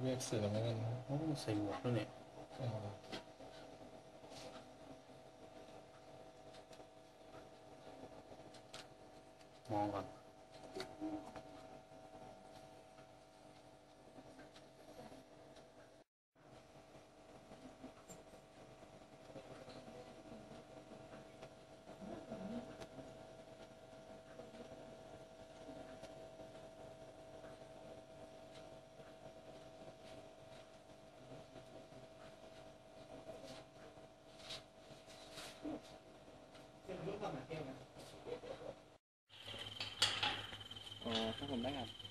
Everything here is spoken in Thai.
เรียกเสือเหมือนกันโอ้ใส่หมวกด้วยเนี่ยอ๋อมองก่อนอ๋อถ้าผมได้ครับ